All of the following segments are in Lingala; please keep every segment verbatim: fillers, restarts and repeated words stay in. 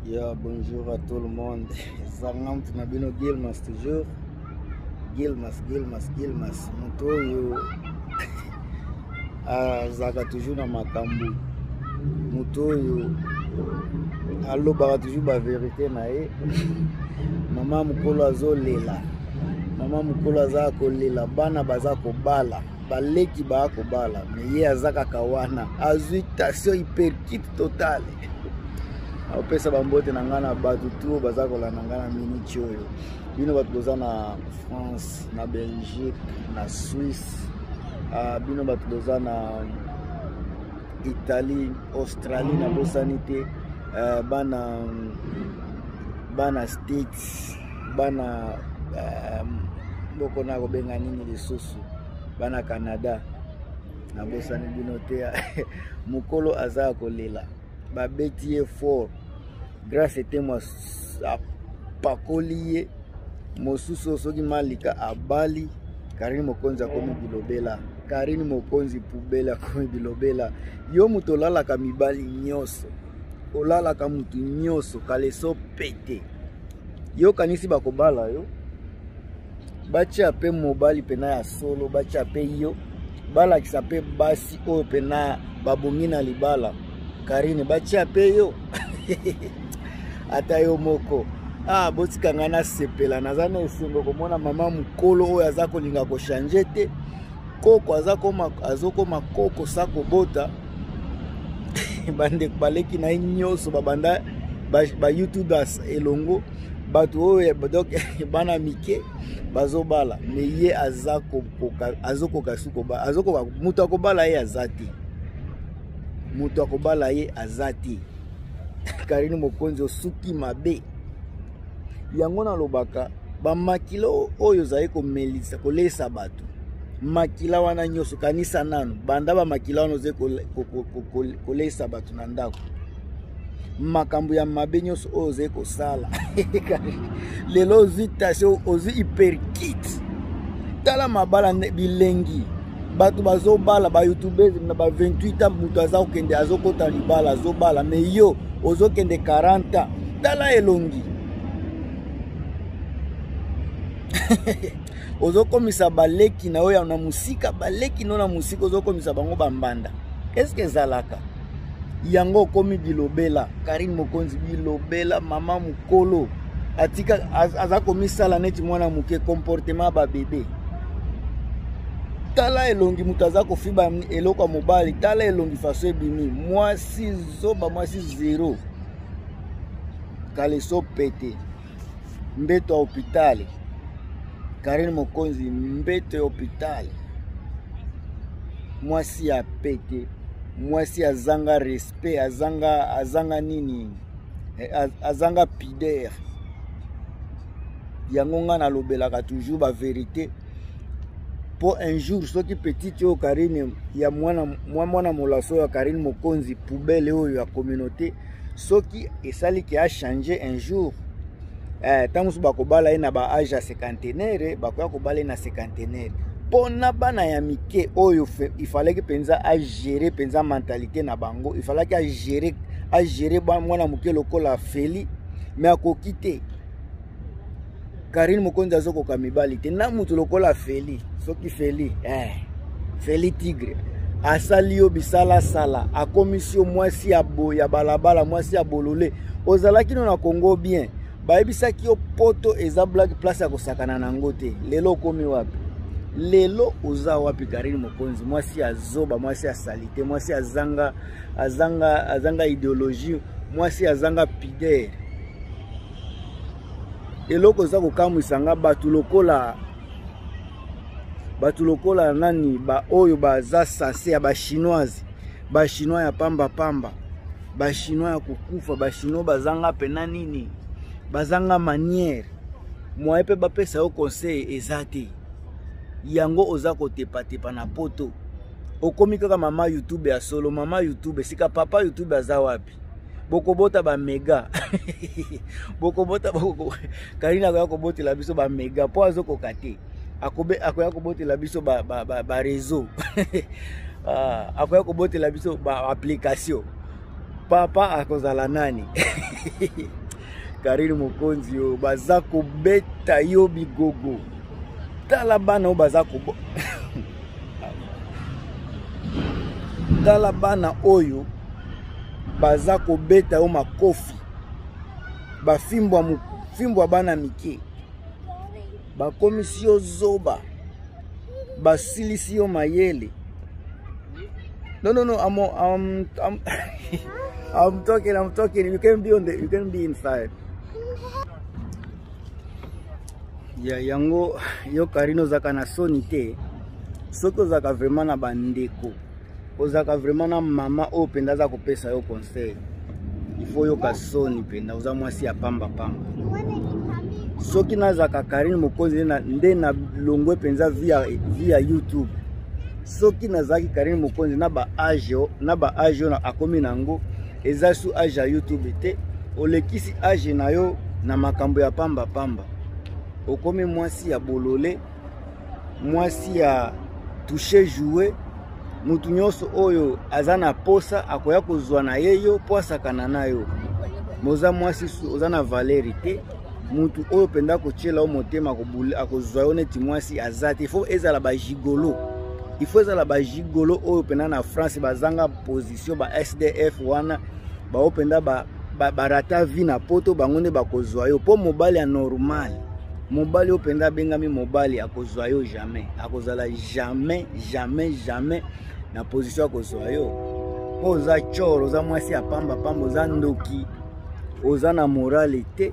Yeah, bonjour à tout le monde. Zangam tunabino Gilmas toujours. Gilmas, Gilmas, Gilmas. Mutoyo azaka toujours na makambu. Mutoyo alobaka toujours ba vérité na ye. Mama mukolo azolela. Mama mukolo aza kolela, bana baza kobala. Baleki ba kobala. Mais ye azaka kawana. Azuitation hyperkit totale. Opesa bambote na ngana batu tu bazakola na ngana minute oyo bino batu boza na France, na Belgique, na Suisse, uh, bino batu boza na Italie, Australie na bosanité, uh, bana bana States, bana um, boko na kobenga nini lisusu, bana Canada na bosani bino te mukolo aza kolela babeti fort grâce était moi pakoliye mosusu soki malika abali Karine Mokonzi akomi bilobela Karine Mokonzi pubela akomi bilobela yo muto lalaka mibali nyoso olalaka mutu nyoso kaleso pete yo kanisi bakobala yo bachi ape mobali pena ya solo bachi ape yo bala kisape basi o pena babongi na libala Karine bachi ape yo ata yo moko ah botika ngana sepela nazana esengo komona mama mukolo oyo aza kolinga ko changer te koko aza koma azokoma koko sako bota bande baleki na nyoso babanda ba, ba youtubers elongo batu oyo donc bana mike bazobala mais ye azako koka azokoka suko ba azokoka mutu akobala ye azati mutu akobala ye azati Karine Mokonzi osuki mabe yango na lobaka ba makila oyo zaye ko melisa kolesa batu makila wana nyoso kanisa nanu banda ba makila wana ze kolesa batu na ndako makambo ya mabe nyoso oyo ze ko sala lelo zitasio ozi hyperkit tala mabala bilengi batu bazobala ba youtubers na ba vingt-huit ans mutu aza okende azokota libala azobala mais yo ozokende quarante tala elongi ozokomisa baleki na oyo na musika baleki no na musika ozokomisa bango bambanda est-ce que zalaka yango komi bilobela Karine Mokonzi bilobela mama mukolo atika aza komisala neti mwana muke comportement ba bébé tala elongi mutaza ko fiba eloko mobali tala elongi faso ebimi mwasi zoba mwasi zero kaleso pete mbeto hôpital Karine Mokonzi mbeto hôpital mwasi ya pete mwasi azanga respect azanga azanga nini azanga pideur yango nga na lobelaka toujours ba vérité pour un jour soki petit yo Karine ya mwana mwana molaso ya Karine Mokonzi poubelle oyo ya communauté soki esali ki a changer un jour eh tamusu bakobala ina ba âge cinquantenaire bakoya kobala na cinquantenaire pona bana ya mike oyo il fallait que penza a gérer penza mentalité na bango il fallait que a gérer a gérer ba mwana muke lokola feli mais akokite Karine Mokonzi azokoka mibali te na mutu lokola feli soki feli eh feli tigre asali yo bisala sala akomisio mwasi ya boya balabala mwasi ya bolole ozalaki no na Congo bien bayebisaki yo poto eza black place ya kosakana na ngote lelo komi wapi lelo oza wapi Karine Mokonzi mwasi ya zoba mwasi ya salite mwasi ya zanga azanga azanga idéologie mwasi ya zanga pideur eloko za kokamwisanga batu lokola batu lokola nani ba oyo baza sase ya ba chinoise ba chinois ya pamba pamba ba chinois ya kukufa ba chinois bazanga pena nini bazanga manière moi pe bapesa yo conseil ezate yango oza kotepa tepa na poto okomi kaka mama YouTube ya solo mama YouTube sika papa YouTube aza wapi bokobota ba mega bokobota boko Karine akoya kobotela biso ba mega po azoko te akobe akoya kobotela biso ba ba, ba réseau ah akoya kobotela biso ba application papa akozala nani? Karine Mokonzi yo baza kobeta yo bigogo. Tala bana o baza ko Tala bana oyo baza kobeta yo makofi. Ba fimbwa mu fimbwa bana mike. Ba komisio zoba. Ba silisio mayele. No, no, no, I'm, I'm, I'm, I'm talking, I'm talking. You can be on the, you can be inside. Ya yango, yo Karino zaka na sonite. Soko zaka vraiment na bandeko. O zaka vraiment na mama o penda za kopesa yo conseil. Il faut yo ka soni penda, uza mwasi ya pamba pamba. Soki na zaka Karine Mokonzi na nde na longwe penza via via YouTube. Soki nazaki Karine Mokonzi na ba age na ba age na akomi nango eza su age ya YouTube te olekisi age na yo na makambo ya pamba pamba okomi mwasi ya bolole mwasi ya toucher jouer mutu nyonso oyo azana posa akoya kozwa na yeyo posa kana nayo moza mwasi su ozana valerité mutu oyo penda kochela o motema kobule akozwa yo neti mwasi azati faut ezala ba gigolo. Il faut que ba gigolo oyo penda na France bazanga position ba S D F wana ba openda ba barata vi na poto bangonde bakozwa yo po mobali ya normal. Mobali openda bengami mobali akozwa yo jamais. Akozala jamais jamais jamais na position akozwa yo. Po za choro za mwasi ya pamba pamba za ndoki. Oza na moralité.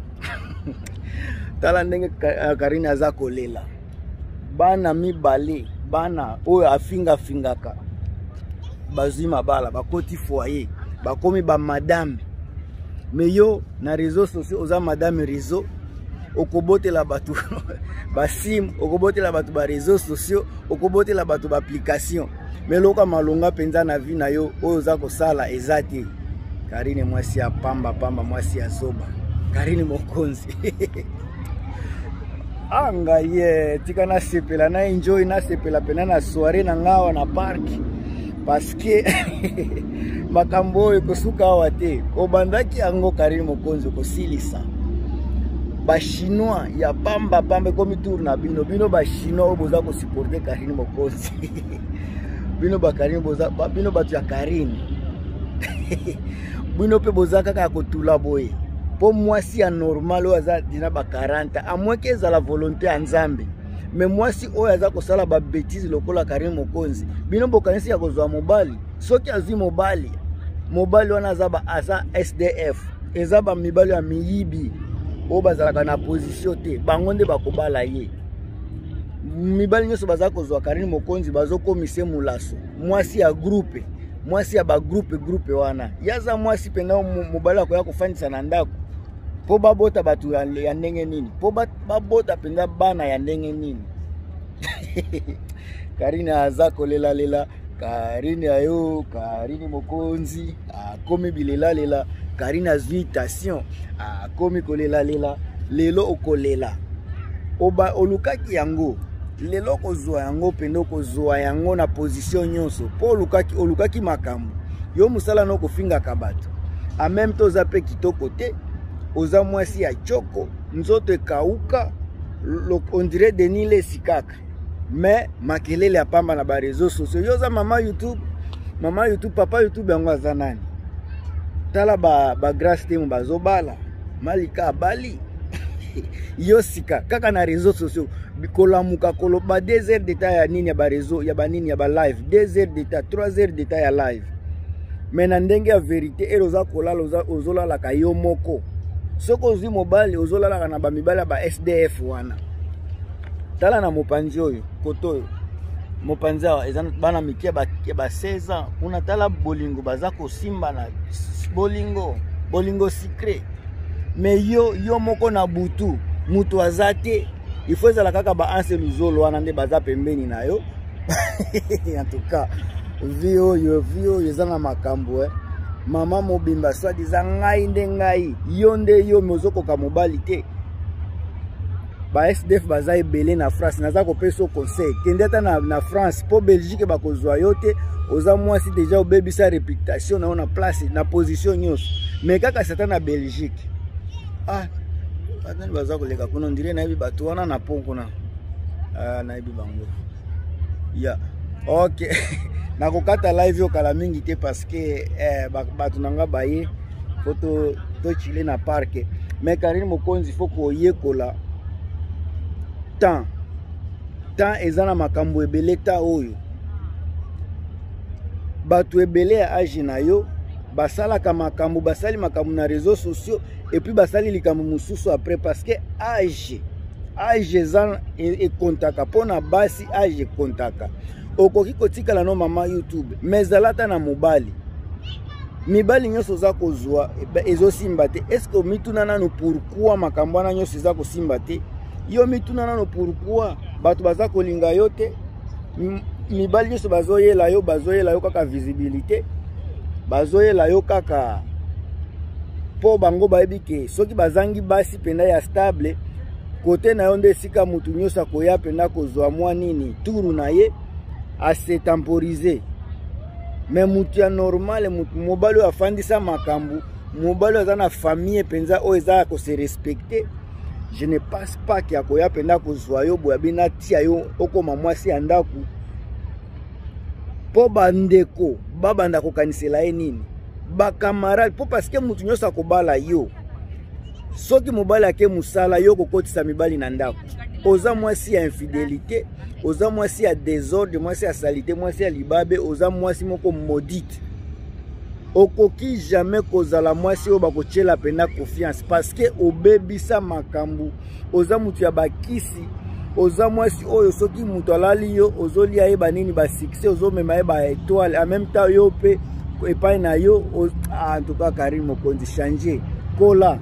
Tala ndenge Karine aza kolela. Bana mibale bana oyo afinga fingaka bazima bala bakoti foyer bakomi ba madame meyo na réseaux sociaux oza madame réseau okobotela batu basim okobotela batu ba réseaux sociaux okobotela batu ba application meloka malonga penza na vie na yo oyo za kosala ezati Karine mwasi ya pamba pamba mwasi ya zoba Karine Mokonzi. Anga ye tika na sepela na enjoy na sepela pena na soirée na ngawa na park parce que makambo ekosuka wate obandaki yango Karine Mokonzi ko silisa ba chinois ya pamba pamba komi tour na bino bino ba chinois oboza ko supporter Karine Mokonzi bino ba Karine boza bino batu ya Karine bino pe boza kaka ko tula boye. Pour moi si à normal ou aza dina ba quarante à moins que za la volonté en Nzambe mais moi si o aza ko sala ba bêtise lokola Karine Mokonzi bino bokanisi ya kozwa mobali soki azi mobali mobali wana aza ba aza S D F eza ba mibali ya miyibi o bazalaka na position te bangonde bakobala ye mibali nyoso baza kozwa Karine Mokonzi bazokomise mulaso mwasi ya groupe mwasi ya ba groupe groupe wana yaza mwasi penda mobali akoya kofandisa na ndako po babota batu ya ndenge nini po babota penda bana ya ndenge nini. Karine aza kolela lela Karine ayo Karine Mokonzi akomi bilela lela Karine azuitation akomi kolela lela lelo okolela oba olukaki yango lelo kozwa yango pendo kozwa yango na position nyonso po olukaki olukaki makambo yo musala no kofinga kabato a même temps ape kitoko te oza mwasi ya choko nzoto ekauka on dirait Denis le sikaka mais makelele ya pamba na ba réseaux sociaux yo za mama YouTube mama YouTube papa YouTube yango aza nani tala ba ba grâce te mbazobala malika bali yosika kaka na réseaux sociaux bikolamuka koloba deux heures d'état ya nini ya ba réseau ya ba nini ya ba live deux heures d'état trois heures d'état ya live mais na ndenge ya vérité eroza kolala ozolala ka yo moko soko ozi mobali ozolala na ba mibala ba S D F wana tala na mopanzi oyo koto mopanzi awa ezana bana mikie ba ba seize ans una tala bolingo baza ko simba na bolingo bolingo secret mais yo yo moko na butu mutu azate il faut ezala kaka ba anse luzolo wana nde baza pembeni na yo en tout cas vio yo vio ezana makambo eh mama mobimba swadi za ngai nde ngai yo nde yo mozoko ka mobali te ba S D F baza ebele na France naza kopesa conseil kende ata na, na France po Belgique bakozwa yo te oza mwasi déjà obebisa réputation na ona place na position nyonso mais kaka sata na Belgique ah batani baza koleka kuna ndire na yebi bato wana na ponko na ah na yebi bango ya yeah. OK na kokata live yo kala mingi te parce que eh, bato nanga baye foto to chile na parke mais Karine Mokonzi faut koyekola temps temps ezana makambo ebele ta oyo bato ebele ya age na yo basalaka makambo basali makambo na réseaux sociaux et puis basali likambo mususu après parce que age age ezana e kontaka pona basi age kontaka okoki kotikala no mama YouTube mais zalata na mobali mibali nyonso za kozwa ezosimba te est-ce que mituna nano pourquoi makambo na nyonso za kosimba te yo mituna nano pourquoi bato baza kolinga yo te mibali nyonso bazoyela yo bazoyela yo kaka visibilité bazoyela yo kaka po bango bayebi ke soki bazangi basi penda ya stable kote na yo nde sika mutu nyonso akoya penda kozwa mwa nini turu na ye a se temporiser mais mutu ya normal mutu mobali afandisa makambu mobali aza na famille penza o eza ko se respecter je ne pense pas qu'il y a koya penda kozwa yo boya bina tia yo okoma mwasi ya ndaku po bandeko babanda kokanisela ye nini ba camarade po parce que mutu nyonso akobala yo soki mobali ake musala yo kokotisa mibali na ndako oza mwasi ya infidélité oza mwasi ya désordre mwasi ya salité mwasi ya libabe oza mwasi moko maudite okoki jamais kozala mwasi oyo bakotiela pena confiance parce que obebisa makambu oza mutu ya bakisi oza mwasi oyo soki mutu alali yo ozolia ye banini ba succès ozomema ye ba étoile en même temps yo pe epai na yo en tout cas Karine Mokonzi changer kola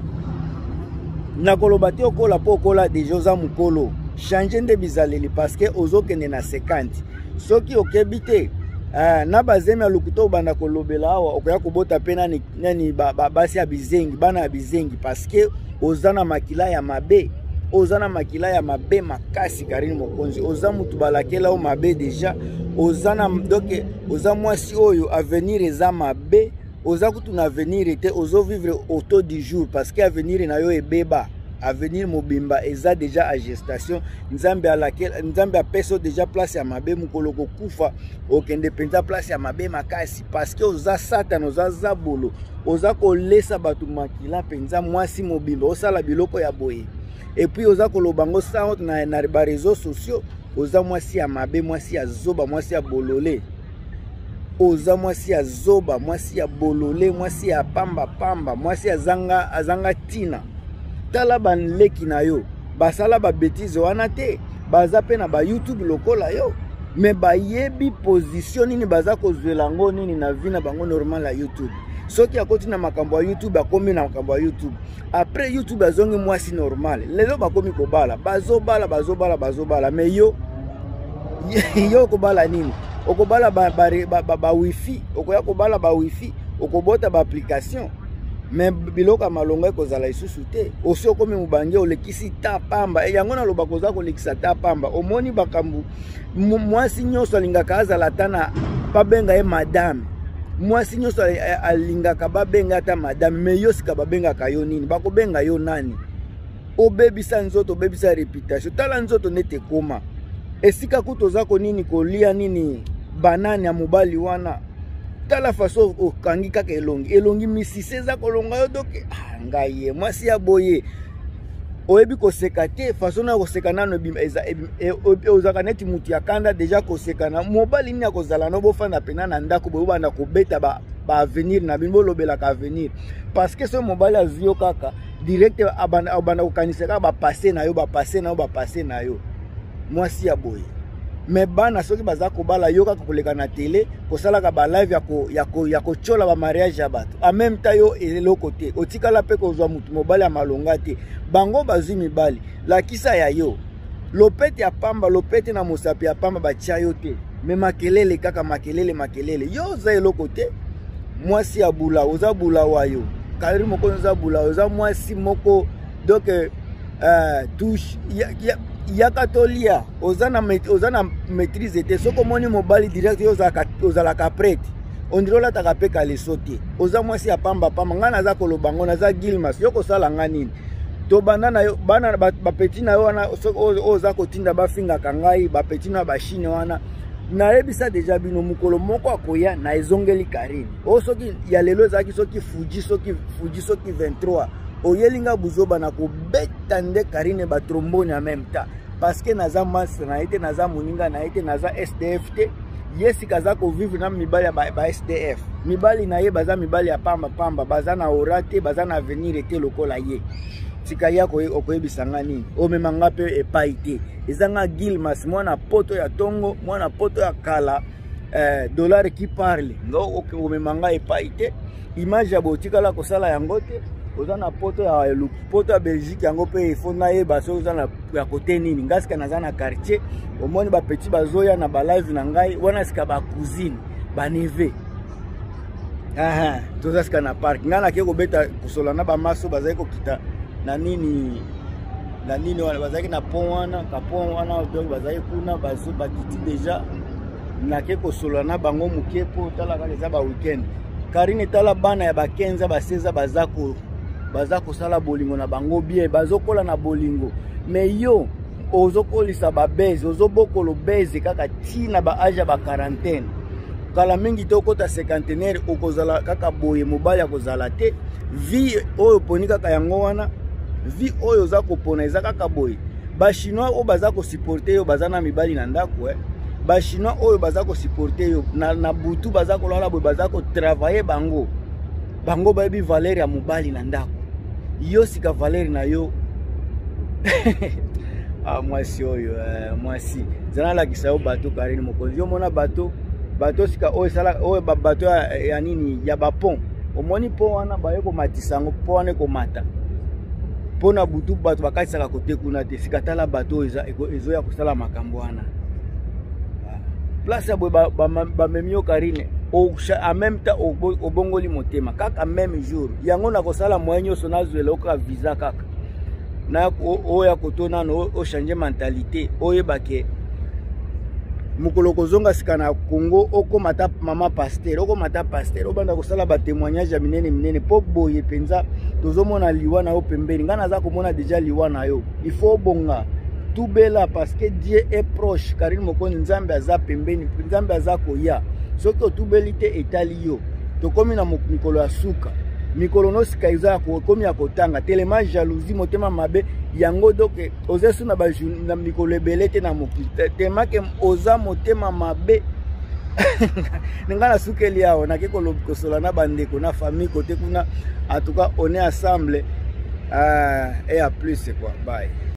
na koloba te okola po okola déjà oza mukolo changer nde bizaleli parce que ozokende na cinquante soki okebi te uh, na bazemi ya lukuto banda kolobela awa okoya kobota pe nani, nani ba, ba, basi ya bizengi bana ya bizengi parce que oza na makila ya mabe oza na makila ya mabe makasi Karine Mokonzi oza mutu balakela o mabe déjà oza na donc oza mwasi oyo avenir eza mabe oza kutu na avenir te ozo vivre auto du jour parce que avenir na yo ebeba avenir mobimba eza déjà à gestation nzambe à laquelle nzambe a peso déjà place ya mabe mukolo kokufa okende penza place ya mabe makasi parce que oza satan oza zabolo oza kolesa batu makila penza mwasi mobimba osala biloko ya boye et puis oza kolobango sa na na ba réseaux sociaux oza mwasi ya mabe mwasi ya zoba mwasi ya bolole oza mwasi ya zoba mwasi ya bolole mwasi ya pamba pamba mwasi ya zanga azanga tina tala banleki na yo basala ba bêtise wana te baza pe na ba YouTube lokola yo mais bayebi position nini baza kozwela ngo nini na vie na bango normal ya YouTube soki akoti na makambo ya YouTube akomi na makambo ya YouTube après YouTube azongi mwasi normal lelo bakomi kobala bazobala bazobala bazobala mais yo yo kobala nini okobala ba ba, ba, ba, ba wifi okoya kobala ba wifi okobota ba application mais biloko malonga ekozala isusu te osi okomi mubange olekisi ta pamba e yango na loba koza kolekisa ta pamba omoni bakambu mwasi nyonso alingaka azala tana babenga ye madame mwasi nyonso alingaka babenga ata madame mais yo sika babengaka yo nini bakobenga yo nani obebisa nzoto obebisa réputation tala nzoto nete koma esika kutoza ko nini kolia nini banane ya mobali wana tala faso okangi kaka elongi elongi misise za kolonga yo doke ah, ngaye mwasi ya boye oyebi koseka te faso na koseka nano eza ozaka neti mutu ya kanda deja koseka na mobali nini akozala no bofanda pena na ndako boye banda kobeta ba ba avenir na bino lobela ka avenir parce que ce mobali azio kaka direct abanda abanda kokaniseka ba passer na yo ba passer na yo ba passer na yo mwasi ya boye mais bana soki baza kobala yo kaka koleka na télé kosalaka ba live ya ko ya ko ya kochola ba mariage ya bato en même temps yo eloko te otikala pe kozwa mutu mobali ya malonga te bango bazwi mibali lakisa ya yo lopete ya pamba lopete na mosapi ya pamba batia yo te mais makelele kaka makelele makelele yo za eloko te mwasi ya bula oza bula wa yo Karine Mokonzi oza bula oza mwasi moko donc euh touche ya ya ya katolia ozana ozana maîtrise te soko moni mobali direct ozaka ozalaka prête on dirait la taka peka les sauter oza mwasi ya pamba pamba ngana za kolobango na za Gilmas yoko sala ngani to banana yo bana ba petit na yo wana oza kotinda ba finga kangai ba petit na ba chine wana na rebisa deja bino mukolo moko akoya na ezongeli Karine o soki ya lelo zaki soki Fuji soki Fuji soki vingt-trois oyelinga buzoba na ko betande Karine ba trombone en même temps parce que naza mas na été naza muninga na été naza S D F T yesi kaza ko vivre na mibali ya ba, ba S D F mibali na ye baza mibali ya pamba pamba baza na orate baza na avenir ete lokola ye tika yako okoyebisanga nini omemanga pe epai te ezanga Gilmas mwana poto ya tongo mwana poto ya kala eh, dollar qui parle ngo omemanga epai te image ya botikala kosala yango te oza na poto ya poto ya Belgique yango pe ifona ye baso oza na ya kote nini ngasika naza na quartier omoni ba petit bazoya na ba live na ngai wana sika ba cousine ba neve aha toza sika na park ngana ke ko beta kusola na ba maso bazai ko kita na nini na nini wana bazaki na pont wana ka pont wana donc bazaki kuna baso bakiti deja na ke ko sola na bango mukepo tala ka za ba weekend Karine tala bana ya ba quinze ba seize bazako bazako sala bolingo na bango bien bazokola na bolingo mais yo ozokolisa ba base ozobokolo base kaka tina ba age ba quarantaine kala mingi to kota cinquantenaire okozala kaka boye mobali akozala te vie oyo poni kaka yango wana vie oyo za kopona eza kaka boye ba chinois o bazako supporter yo bazana mibali na ndako eh ba chinois oyo bazako supporter yo na, na butu bazako lala boye bazako travailler bango bango babi valeur ya mobali na ndako yo sika valeur na yo ah mwasi oyo eh, mwasi zana la kisao bato Karine mokonzi yo mona bato bato sika oyo sala oyo bato ya, ya nini ya bapon omoni po wana bayeko matisango po wana ko mata pona butu bato bakatisaka kote kuna te sika tala bato eza ezo ya kosala makambo wana place ya boye bamemio Karine en même temps obongoli motema kaka même jour yango na kosala moyen nyonso nazwela oka visa kaka na oya kotona no o changer mentalité oyebake mukolo kozonga sika na Congo okomata mama pasteur okomata pasteur obanda kosala ba témoignage ya minene minene po boye penza tozomona liwa na yo pembeni ngana za komona déjà liwa na yo il faut bonga tout bela parce que Dieu est proche Karine mokonzi nzambe aza pembeni nzambe aza koya soki otubeli te etali yo tokomi na mikolo ya suka mikolo no sika eza kokomi ya kotanga telema jalousie motema mabe yango doke ozesu na ba na mikolo ebele te na mokili tema ke oza motema mabe ningana sukeli yao na keko kosola na bandeko na famille côté kuna en tout cas on est ensemble euh, et à plus c'est quoi bye.